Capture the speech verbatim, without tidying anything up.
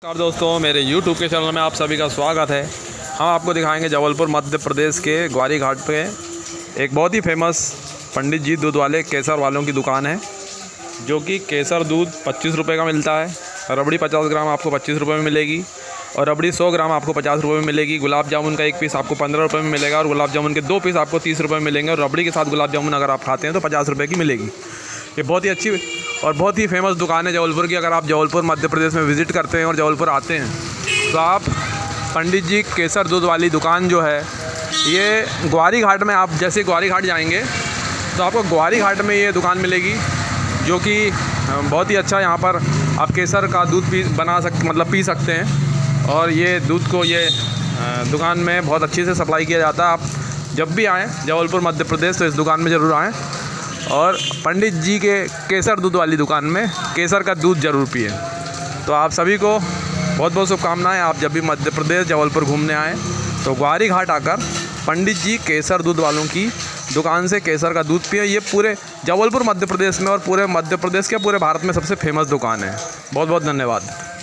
नमस्कार दोस्तों, मेरे यूट्यूब के चैनल में आप सभी का स्वागत है। हम आपको दिखाएंगे जबलपुर मध्य प्रदेश के ग्वारी घाट पे एक बहुत ही फेमस पंडित जी दूध वाले केसर वालों की दुकान है, जो कि केसर दूध पच्चीस रुपये का मिलता है। रबड़ी पचास ग्राम आपको पच्चीस रुपये में मिलेगी और रबड़ी सौ ग्राम आपको पचास रुपये में मिलेगी। गुलाब जामुन का एक पीस आपको पंद्रह रुपये में मिलेगा और गुलाब जामुन के दो पीस आपको तीस रुपये में मिलेंगे। और रबड़ी के साथ गुलाब जामुन अगर आप खाते हैं तो पचास रुपये की मिलेगी। ये बहुत ही अच्छी और बहुत ही फेमस दुकान है जबलपुर की। अगर आप जबलपुर मध्य प्रदेश में विज़िट करते हैं और जबलपुर आते हैं तो आप पंडित जी केसर दूध वाली दुकान जो है, ये ग्वारी घाट में, आप जैसे ग्वारी घाट जाएंगे तो आपको ग्वारी घाट में ये दुकान मिलेगी, जो कि बहुत ही अच्छा। यहाँ पर आप केसर का दूध पी बना सक मतलब पी सकते हैं और ये दूध को ये दुकान में बहुत अच्छे से सप्लाई किया जाता है। आप जब भी आएँ जबलपुर मध्य प्रदेश तो इस दुकान में ज़रूर आएँ और पंडित जी के केसर दूध वाली दुकान में केसर का दूध ज़रूर पिए। तो आप सभी को बहुत बहुत शुभकामनाएं। आप जब भी मध्य प्रदेश जबलपुर घूमने आएँ तो ग्वारी घाट आकर पंडित जी केसर दूध वालों की दुकान से केसर का दूध पिए। ये पूरे जबलपुर मध्य प्रदेश में और पूरे मध्य प्रदेश के पूरे भारत में सबसे फेमस दुकान है। बहुत बहुत धन्यवाद।